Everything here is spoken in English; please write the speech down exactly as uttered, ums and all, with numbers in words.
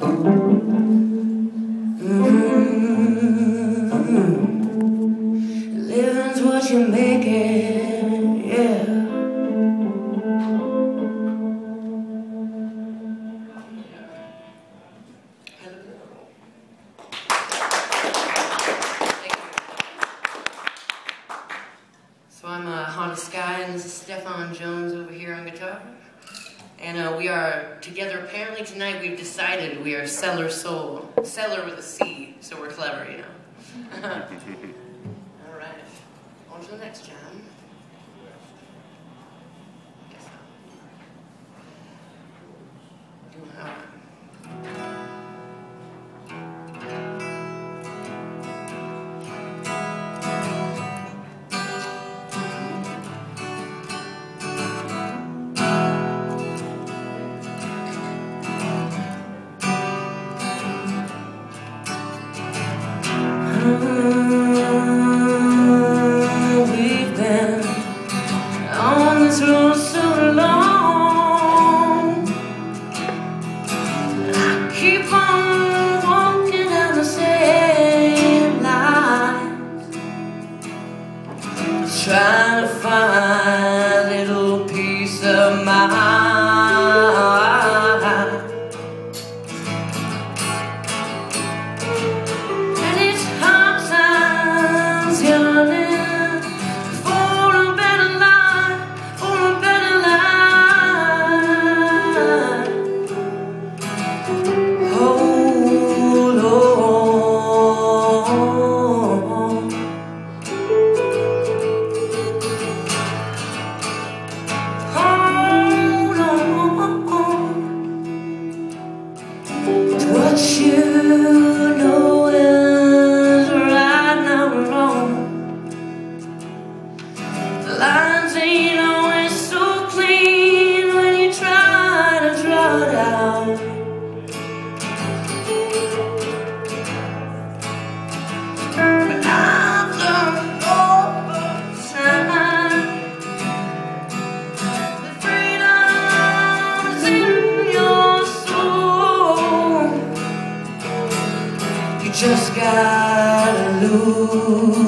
Living's what you make it, yeah. So I'm uh, Honda Sky, and this is Stefan Jones over here on guitar. And uh, we are together apparently tonight. We've decided we are Cellar Soul. Cellar with a C, so we're clever, you know. Alright, on to the next jam. Guess so. Doing alright. We've been on this road so long, I keep on walking down the same lines, trying to find a little peace of mind. Lines ain't always so clean when you try to draw it out. But I've learned over time that freedom's in your soul. You just gotta lose